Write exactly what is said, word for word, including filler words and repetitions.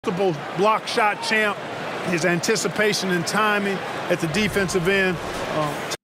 Multiple block shot champ, his anticipation and timing at the defensive end. Uh,